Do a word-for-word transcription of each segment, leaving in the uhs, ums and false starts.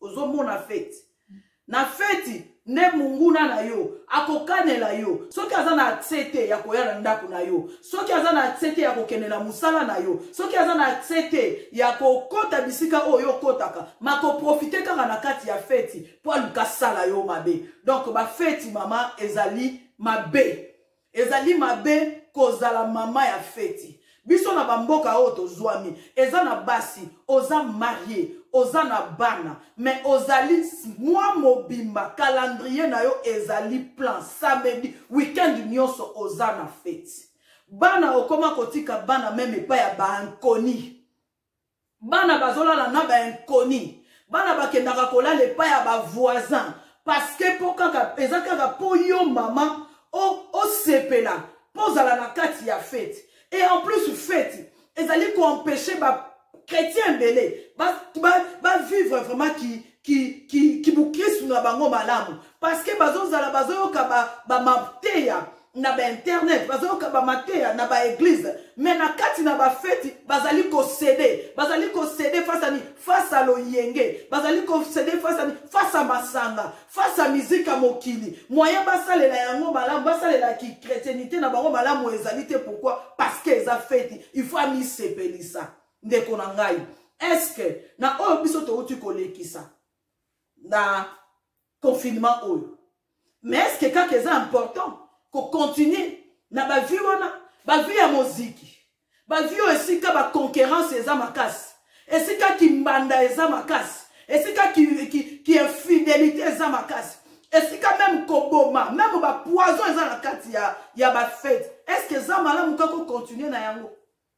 ozomona fete na fete ne munguna na yo akokanela yo soki aza na tsete ya koya na ndako na yo soki aza na tsete ya kokende na musala na yo soki aza na tsete ya kokota bisika oyo kotaka mako profiter kaka na kati ya fete po aluka sala yo mabe donc ba fete mama ezali mabe ezali mabe kozala mama ya fete biso na bamboka oyo tozwami eza na basi oza marié oza na bana mais ozali mwa mobimba calendrier na yo ezali plan samedi weekend nyonso oza na fete bana okoma kotika bana meme epai ya baankoni bana bazolala na baankoni bana bakendaka kolala epai ya bavoisin parce que po kaka eza kaka po yo mama osepela po ozala na kati ya fete et en plus fête ezali ko empêcher ba chrétien belé ba ba vivre vraiment qui qui qui qui bukristu na bango malamu parce que bazozala bazoyoka ba ba mateya na ba internet bazoyoka ba mateya na ba église mais na kati na ba fête bazali ko céder bazali ko céder face à ni face à loyenge bazali ko céder face à ni face à masanga face à musique à mokili moyen basalela yango malamu basalela ki chrétienité na bango malamu ezalité pourquoi parce que eza fête il faut ami sepelisa ndeko na ngai est-ce que na oyo biso to uti kolekisa na confinement oyo mais est-ce que kaka eza important ko continuer na ba vie wana ba vie ya muziki ba vie esika ba concurrence eza makasi esika ki mbanda eza makasi esika ki ki ki infidélité eza makasi esika même koboma même ba poison eza na kati ya ya ba fête est-ce que eza malamu kako continuer na yango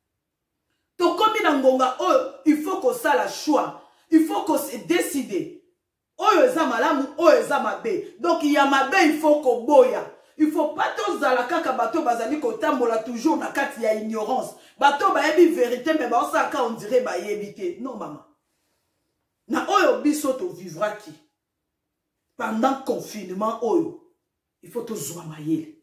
to komi na ngonga oyo il faut ko sala choix il faut ko se décider oyo eza malamu oyo eza mabe donc il y a mabe il faut ko boya il faut pas tous zala kaka bato bazali ko tambola toujours na kati ya ignorance bato ba yebi vérité mais ba osaka on dirait ba yebité non maman na oyo biso to vivra ki pendant confinement oyo il faut to zwa mayele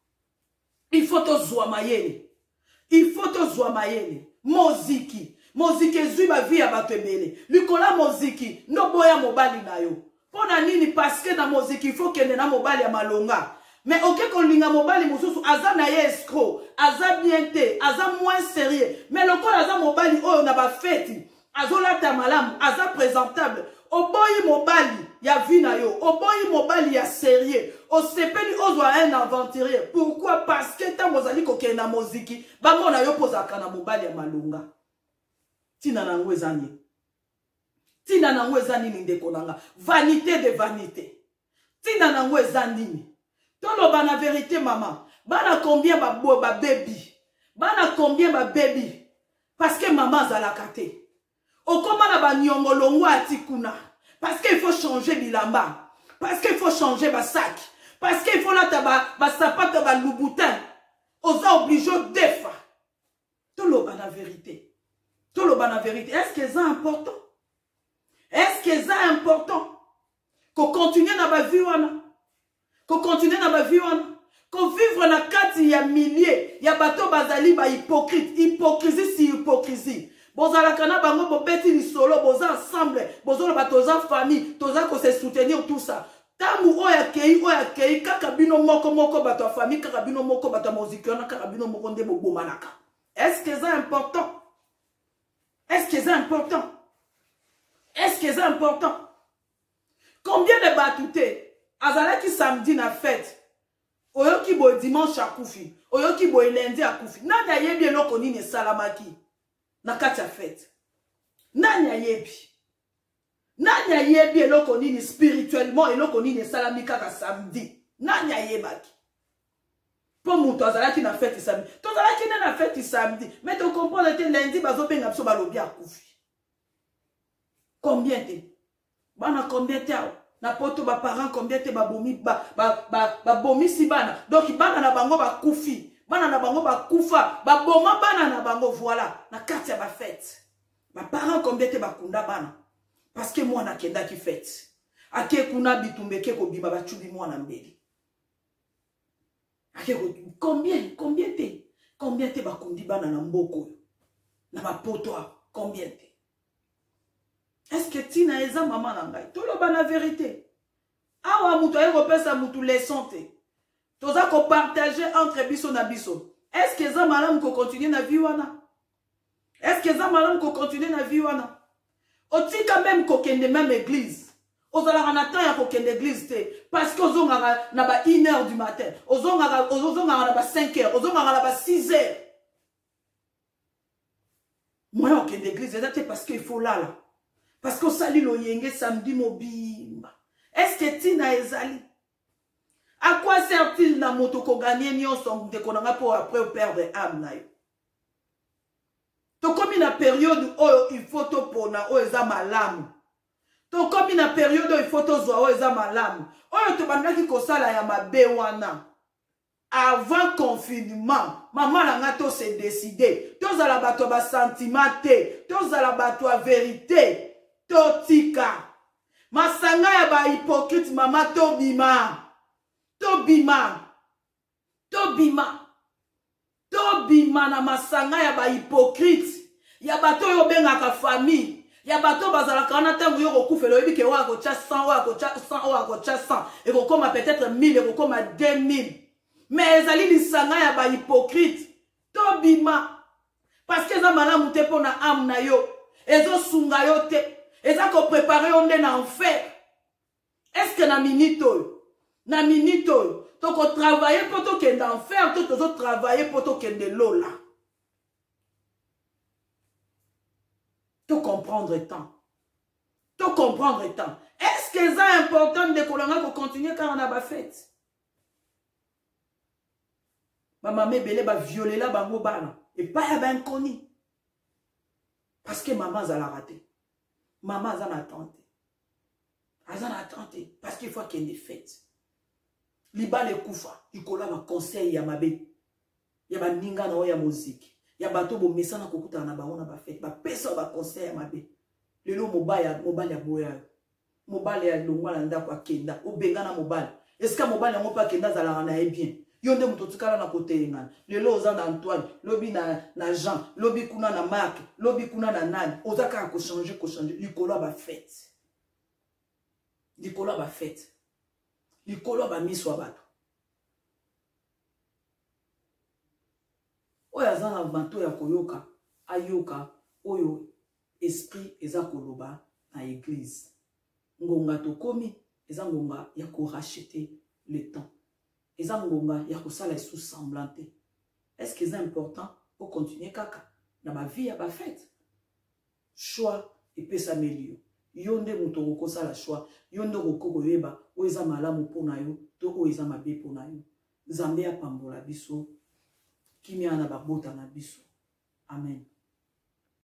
il faut to zwa mayele il faut to zwa mayele moziki moziki ezwi ba vie ya bato ebele likola moziki no boya mobali na yo pona nini parce que na moziki il faut kende na mobali ya malonga mais ok kolinga mobali mususu aza na ye escroc aza bien te aza moins sérieux mais lokola aza mobali oyo na ba fête azolata malamu aza présentable oboyi mobali ya vie na yo oboyi mobali ya sérieux osepeli ozwa un aventurier pourquoi parce que tant mozali kokende na moziki bamona yo pozaka na mobali ya malunga tina nango ezani tina nango ezani ndeko nanga vanité de vanité tina nango ezani toloba na vérité maman bana combien ba bo ba baby bana combien ba baby parce que maman zalaka te okoma na ba nyongolongo atikuna parce qu'il faut changer bilamba parce qu'il faut changer ba sac parce qu'il faut la ba ba sapato ba louboutin oza obligé defa toloba na vérité toloba na vérité est-ce que c'est important est-ce que c'est important qu'on continue na ba vie wana qu'on continue na ba vie wana qu'on vivre na kati ya milliers ya bato bazali ba hypocrite hypocrisie si hypocrisie bozalaka na bango bobeti lisolo boza ensemble bozola ba toza famille toza ko se soutenir tout ça tamu oya kei oya kei kaka bino moko moko bato famille kaka bino moko bato muziki na kaka bino moko nde bobomanaka est-ce que c'est important est-ce que c'est important est-ce que c'est important combien de batouté azalaki samedi na fête oyoki bo dimanche akufi oyoki bo lundi akufi nani ayebi eloko nini salamaki na kati ya fête nani ayebi nani ayebi eloko nini spirituellement eloko nini salami kaka samedi nani ayebaki po muto azalaki na fête samedi tozalaki na fête samedi mais tu comprends que lundi bazobenga biso balobi akufi combien te bana combien te na poto ba parents combien te ba bomi ba ba ba, ba bomi si bana donc bana na bango ba kufi bana na bango ba kufa ba boma bana na bango voilà na kati ya ba fête ba parents combien te ba kunda bana parce que moi na kenda ki fête ake kuna bitumbeke ko biba ba chubi moi na mbeli ake combien combien te combien te ba kundi bana na mboko na ba poto combien te Est-ce que tina eza maman na ngai? Toloba na vérité. Awa mutu aye kopesa mutu leçon te. Toza ko partager entre biso na biso. Est-ce que eza malamu ko continuer na vie wana? Est-ce que eza malamu ko continuer na vie wana? Otika même ko kende même église. Ozala na temps ya ko kende église te parce que ozonga na ba une heure du matin. Ozonga ozonga na ba cinq heures, ozonga na ba six heures. Moi on kende église c'est parce qu'il faut là là. Parce que sali lo yenge samedi mobimba. Est-ce que tina ezali? À quoi sert-il na moto ko gagner nyonso de konanga pour après perdre âme na yo? To komi na période où il faut to pona o eza malamu. To komi na période où il faut to zwa o eza malamu. Oyo to bandaki ko sala ya mabe wana. Avant confinement, maman langa to se décider. To zala bato ba sentiment te, to zala bato a vérité, to tika. Masanga ya ba hypocrite mama to bima. To bima. To bima. To bima na masanga ya ba hypocrite. Ya bato yo benga ka famille. Ya bato bazala kana tango yo kokufelo yebi ke wa ko cha cent wa ko cha cent wa ko cha cent et ko koma peut-être mille et ko koma deux mille. Mais ezali lisanga ya ba hypocrite. To bima. Parce que za malamu te pona âme na yo. Ezo sunga yo te. Eza ko préparer on na enfer. Est-ce que na minito na minito to ko travailler pour to kende enfer, to to travailler pour to kende lola. To comprendre temps. To comprendre temps. Est-ce que c'est important de kolanga ko continuer quand on a ba fête? Maman mebele ba violer la bango bana et pas ya ben koni. Parce que maman za la raté. Maman za na tante. Aza na tante parce qu'il faut qu'il y ait des fêtes. Liba le kufa, ikola ma conseil ya mabe. Ya ba ninga na ya musique. Ya bato bo mesana kokuta na ba ona ba fête. Ba pesa ba conseil ya mabe. Lelo mobile mobile ya boya. Mobile ya longwa na ndako akenda. Obenga na mobile. Est-ce que mobile yango pa kenda zala na e bien? Yonde muto tukala na kote ngana. Lelo oza na Antoine, lobi na na Jean, lobi kuna na Marc, lobi kuna na nani. Ozaka ko changer ko changer. Likola ba fête. Likola ba fête. Likola ba miswa bato. Oya zana banto ya koyoka, ayoka, oyo esprit eza koloba na église. Ngonga to komi, eza ngonga ya ko racheter le temps. Eza ngonga ya ko sala sous semblanté. Est-ce que c'est important pour continuer kaka na ma vie ya ba fête? Choix et peut s'améliorer. Yonde muto ko sala choix, yonde ko ko yeba, o eza malamu pona yo, to o eza mabe pona yo. Nzambe apambola biso, kimia na babota na biso. Amen.